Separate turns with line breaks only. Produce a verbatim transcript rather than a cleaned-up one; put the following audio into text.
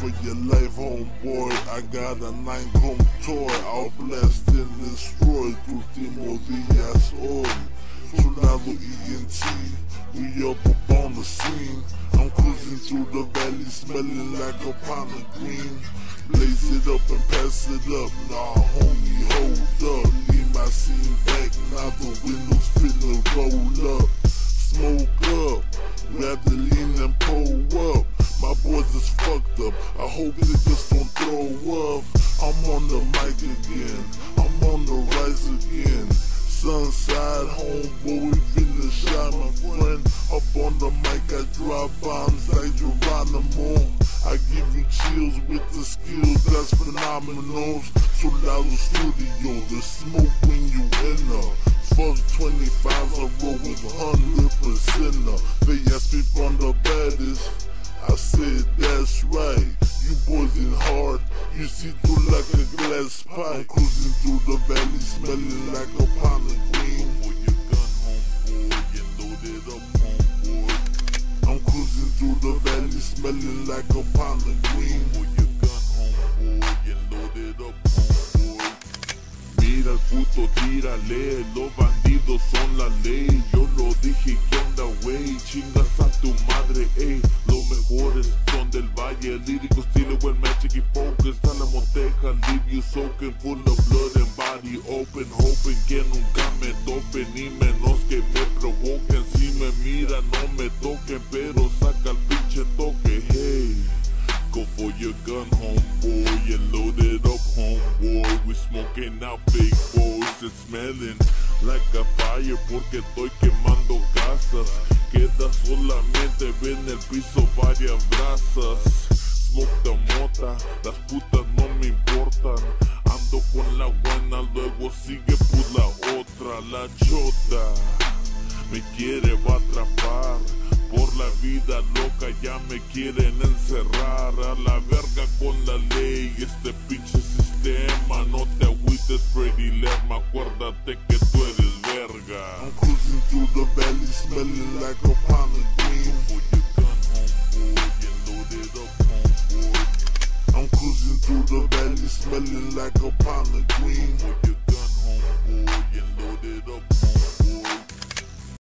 for your life, homeboy. I got a nine chrome toy. I'll blast and destroy. Tu último días hoy. Soldado E N T, we up up on the scene. I'm cruising through the valley, smelling like a pound of green. Blaze it up and pass it up. Nah, homie, hold up. Leave my scene back. Now the windows finna roll up. Smoke up. Grab the lean and pull up. My boys is fucked up. I hope niggas don't throw up. I'm on the mic again. I'm on the rise again. Sunside, homeboy, we finna shine, my friend. Up on the mic, I drop bombs like Geronimo. I give you chills with the skills, that's phenomenal. Soldado Studio, the smoke when you enter. Fuck twenty-fives, I roll with one hundred percent. They ask me from the baddest, I said that's right. You boys in hard, you see through like a glass pipe. Cruising through the valley, smelling like a pound of green. For your gun, homeboy, and load it up, homeboy. I'm cruising through the valley, smelling like a pound of green. For your gun, homeboy, and load it up, homeboy. Mira el puto, tírale, los bandidos son la ley. Yo lo dije, ¿qué onda, wey? Chingas a tu madre, ey. Los mejores son del valle, líricos, estilo, buen magic y focus. A la moteja, leave you soaking, full of blood and body open. Hoping que nunca me topen, ni menos que me provoquen. Si me miran, no me toquen, pero saca el pinche toque, hey. Go for your gun, homeboy, and load it up, homeboy. We smoking out big boys, it's smelling like a fire porque estoy quemando casas. Queda solamente ver en el piso varias brasas. Smoke the mota, las putas no me importan. Ando con la buena, luego sigue pues la otra. La chota me quiere va a atrapar. Por la vida loca ya me quieren encerrar. A la verga con la ley, este pinche sistema. No te agüites, Freddy Lerma, acuérdate que tú eres verga. I'm cruising through the valley, smelling like a pound of green. For your gun, homeboy, and load it up, homeboy. I'm cruising through the valley, smelling like a pound of green. For your gun, homeboy, and load it up, homeboy.